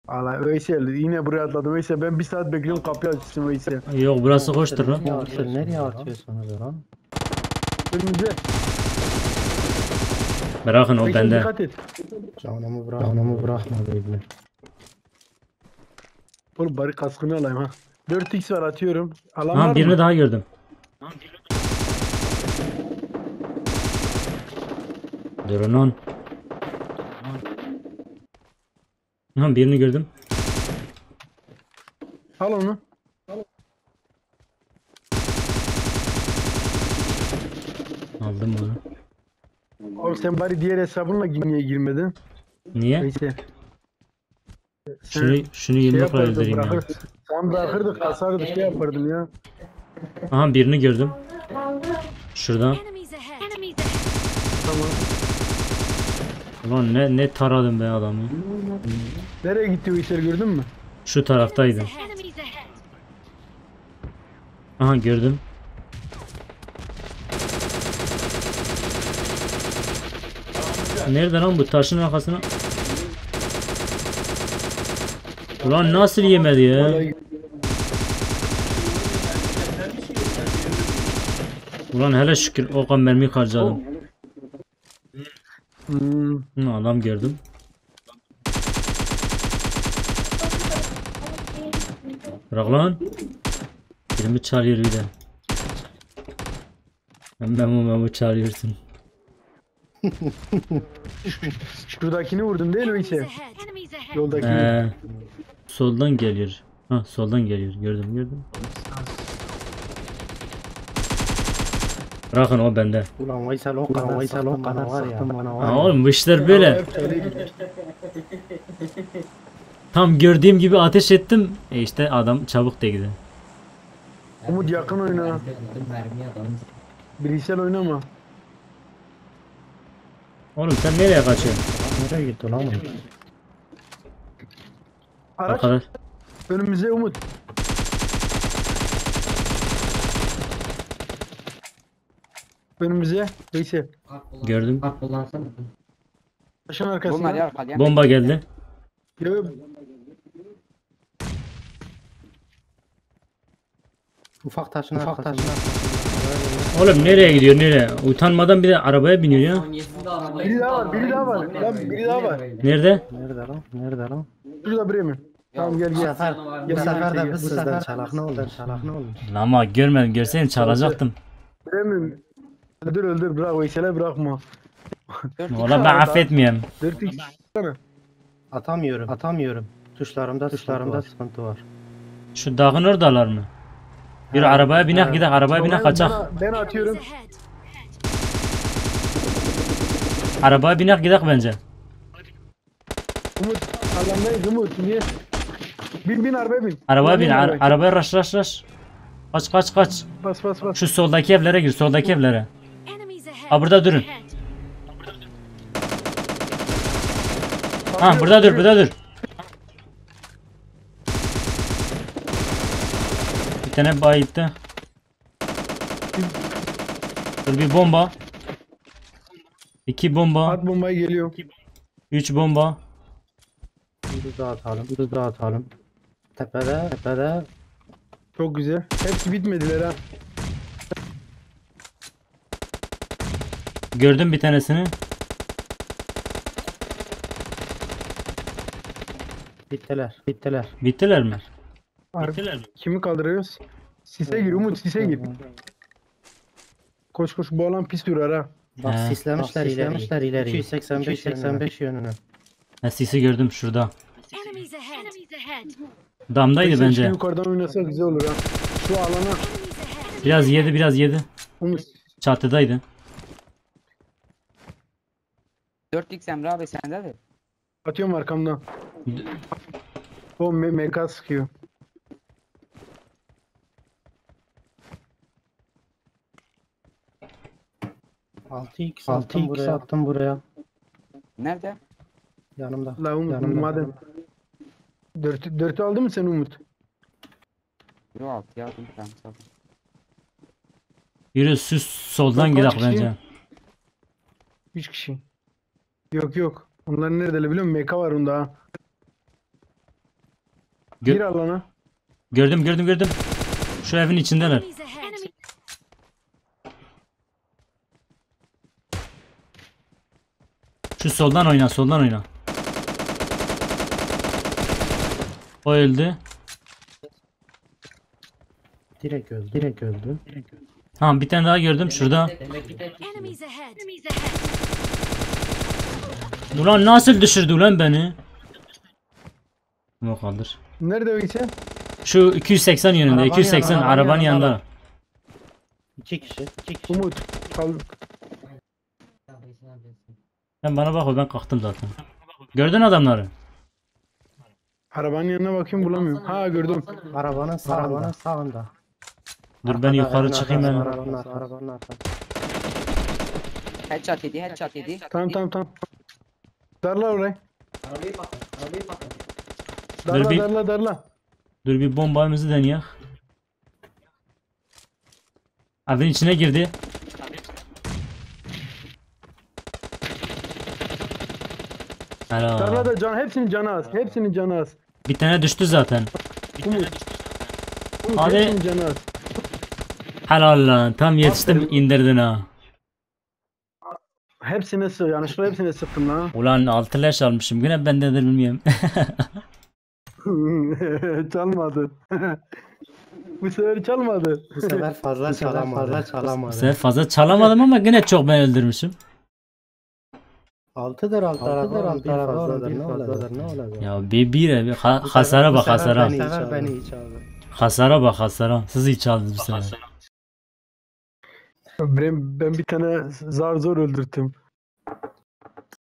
Allah Veysel yine buraya atladı Veysel. Ben bir saat bekliyorum kapıyı açsın Veysel. Yok burası hoştur lan. Ya sen nereye atıyorsunuz lan? Önümüze. Bırakın o Veysel bende. dikkat et. Canımı bırakma beyler. Oğlum bari kaskını alayım ha. 4x var atıyorum. Alan var Ha mı? birini daha gördüm. Durun lan. Ha birini gördüm. Al onu. Aldım onu. Oğlum sen bari diğer hesabınla niye girmedin? Niye? Veysel. Şunu yumrukla yapardın, öldüreyim ya. Sen bırakırdık kasardık şey yapardım ya. Aha birini gördüm. Şurada. Enemies ahead. Enemies ahead. Tamam. Ulan ne taradım be adamı. Nereye gitti Veysel gördün mü? Şu taraftaydı. Enemies ahead. Aha gördüm. Nerede lan bu taşın arkasına? Ulan nasıl yemedi ya? Vallahi Ulan hele şükür o kadar mermi harcadım. Hmm. Adam gördüm. Bırak lan. Birimi çalıyor bir de. Memo çağırıyorsun. Şuradakini vurdun değil mi Veysel? Enemies ahead. Enemies ahead. Yoldakini. Soldan geliyor. Ha soldan geliyor. Gördüm. Bırakın o bende. Ulan Veysel o kadar var ya. Bana var Ha, ya. oğlum bu işler böyle. Tam gördüğüm gibi ateş ettim. İşte adam çabuk değdi. Umut yakın oyna. Bireysel oynama. Oğlum sen nereye kaçıyorsun? Nereye gitti lan? Araç Arkadaş. önümüze Umut. Önümüze Veysel. Gördüm. Taşın arkasına. Bunlar ya kalyan. Bomba geldi. Yo, Ufak taşın arkasında. Oğlum nereye gidiyor nereye? Utanmadan bir de arabaya biniyor ya. biri daha var. Lan biri daha var. Nerede? Nerede lan? Şurada biri mi? Tamam gel Bu gel. sefer de biz sizden çalak ne olur? Ama görmedim görseydin çalacaktım. Biri mi? Öldür bırak Veysel'e bırakma. Valla ben affetmeyeyim. 4x sana. Atamıyorum. Tuşlarımda sıkıntı var. Şu dağın oradalar mı? Bir arabaya binek gidelim arabaya binek kaçak. Ben atıyorum. Enemies ahead. Arabaya binek gidelim bence. Umut alandayız Umut. Niye? Bin arabaya bin. Arabaya bin arabaya. arabaya raş. Kaç. Bas. Şu soldaki evlere gir soldaki evlere. Enemies ahead. Ha burada durun. Ahead. Ha burada dur. Bir tane bayıttı. Dur bir bomba. 2 bomba. At bombayı geliyor. 3 bomba. Bunu da atalım. Tepede. Çok güzel. Hepsi bitmediler ha. Gördüm bir tanesini. Bittiler. Bittiler mi? Kimi kaldırıyoruz? Sise gir Umut sise gir. Koş bu alan pis durar ha. Bak He. sislemişler ileri. 285 yönüne. Ha, sisi gördüm şurada. Enemies ahead. Enemies ahead. Damdaydı Veysel, bence. şu yukarıdan oynasa güzel olur ha. Şu alana Enemies ahead. Biraz yedi. Umut. Çatıdaydı. 4x Emre abi sende de. Atıyorum arkamdan. O MK sıkıyor. Altı x attım buraya. Nerede? Yanımda. La Umut madem. Dörtü aldın mı sen Umut? Yo 6 ya dur ben sana. Yürü süs soldan Kaç gidelim kişi? bence. 3 kişi. Yok. Onlar nerede biliyor musun? MK var onda ha. Gir alana. Gördüm. Şu evin içindeler. Enemies ahead. Şu soldan oyna. O öldü. Direkt öldü. Tamam bir tane daha gördüm şurada. Enemies ahead. Ulan nasıl düşürdü ulan beni? Yok kaldır. Nerede o geçen? Şu 280 yönünde. Arabanın 280 yanında, arabanın yanında. yanında. 2 kişi. Umut. Sen bana bak ben kalktım zaten. Gördün adamları. Arabanın yanına bakayım bulamıyorum. Ha gördüm. Arabanın sağında. Dur ben yukarı çıkayım ben. Arabanın arkasında. Headshot yedi. Tamam. Darla orayı. Dur bir- Darla. Dur bir bombamızı deneyek. Evin içine girdi. Darla Helal. da can. Hepsinin canı az. Bir tane düştü zaten. Umut Hadi. hepsinin canı az. Helal lan. Tam yetiştim indirdin ha. Yanlışlıkla hepsine sıktım lan. Ulan 6 leş almışım. Yine bendedir bilmiyorum. Çalmadı. Bu sefer çalmadı. Bu sefer fazla çalamadı. Bu sefer fazla çalamadım ama yine çok ben öldürmüşüm. 6'dır alt fazladır ne olacak? Ya bir hasara bak hasara. Bu sefer beni hiç aldı. Hasara bak hasara. Siz hiç aldınız bu sefer. Ben bir tane zar zor öldürttüm.